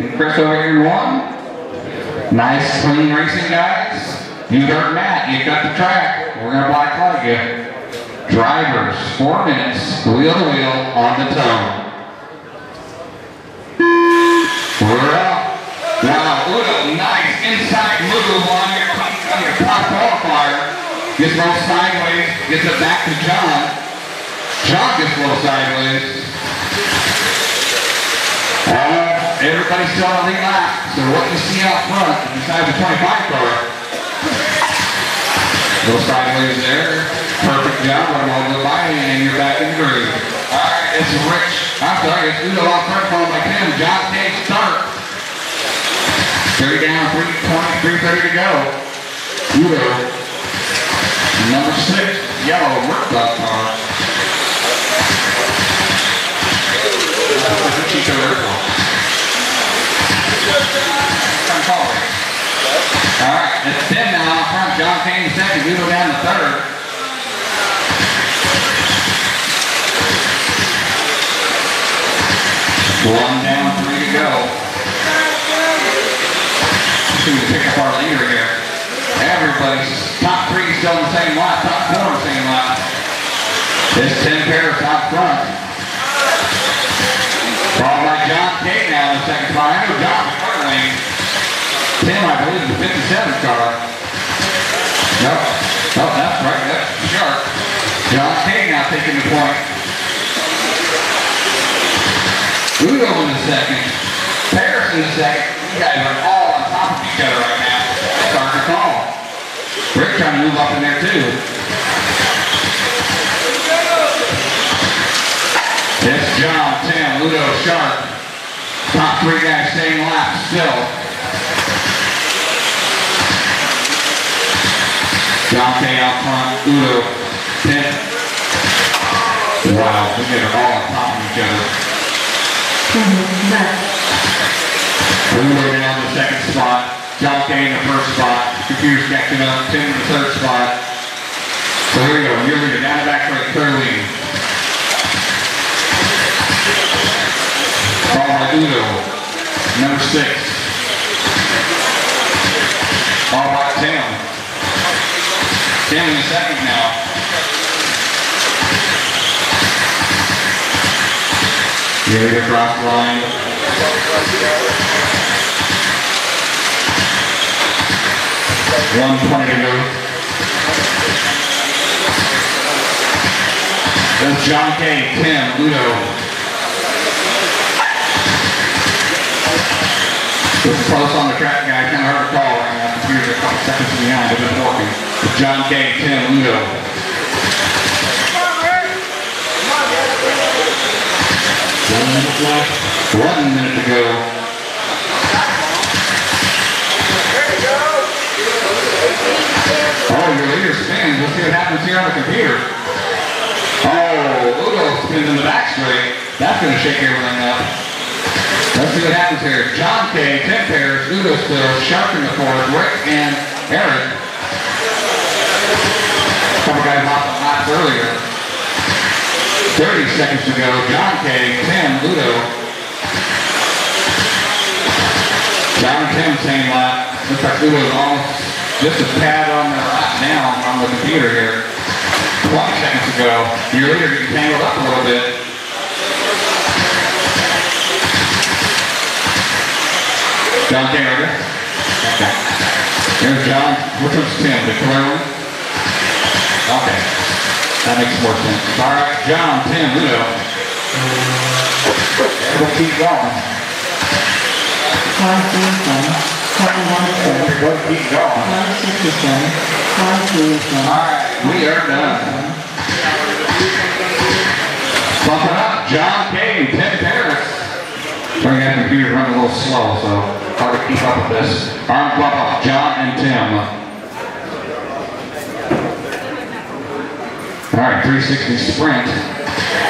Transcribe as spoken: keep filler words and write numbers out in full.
and Chris over here in one. Nice, clean racing, guys. You heard Matt, you got the track. We're going to black flag you. Drivers, four minutes, wheel to wheel, on the tone. We're out. Wow, Udo, nice inside move on your, on your top qualifier. Gets a little sideways, gets it back to John. John gets a little sideways. Uh, everybody's still on the lap, so what you see out front, besides the twenty-five car. A little sideways there. Perfect job, let them all go by, and you're back in the groove. Alright, it's Rich. I'm sorry, it's Udo off front, followed by Tim. John K. start. Three down, three twenty, three thirty to go. Udo. Number six, yellow work dog car. Alright, it's Tim now off front. John Kane second, Udo down to third. One down, three to go. Let's see if we pick up our leader here. Everybody's top three still in the same lap, top four in the same lap. This Tim Paris out front. Followed by John K now in the second spot. I know John was starting. Tim, I believe, the fifty-seven car. Nope. Oh, that's right. That's sharp. John K now taking the point. Udo in the second. Paris in the second. You guys are all on top of each other right now. It's hard to call. Rick trying to move up in there too. It's John, Tim, Udo, Sharp. Top three guys same lap still. John K out front, Udo, Tim. Wow, we get it all on top of each other. Udo down the second spot. John K in the first spot. Computer's catching up. Tim in the third spot. So here we go. Your leader down the back straight, third lead. Followed by Udo, number six. Followed by Tim. Tim in the second now. Your leader across the line. one twenty to go. There's John K, Tim, Udo. This is close on the track, guys. Kind of hard to call right now. The computer's a couple seconds behind, but it's working. It's John K, Tim, Udo. One minute left. One minute to go. Oh, your leader spins. Let's see what happens here on the computer. Oh, Udo spins in the back straight. That's going to shake everything up. Let's see what happens here. John K, Tim Paris, Udo still, Sharp in the fourth, Rick and Eric. A couple guys off the laps earlier. thirty seconds to go. John K, Tim, Udo. John and Tim, same lap. Looks like Udo's almost just a pad on the lap down on the computer here. twenty seconds to go. Your leader getting tangled up a little bit. John K, right here? Okay. Here's John. Which one's Tim? The clear one? Okay. That makes more sense. All right, John, Tim, Udo. We'll keep going. We'll keep going. All right, we are done. Bump it up. John K, Tim Paris. Bring that computer running a little slow, so hard to keep up with this. Arm bump up, John and Tim. All right, three sixty sprint.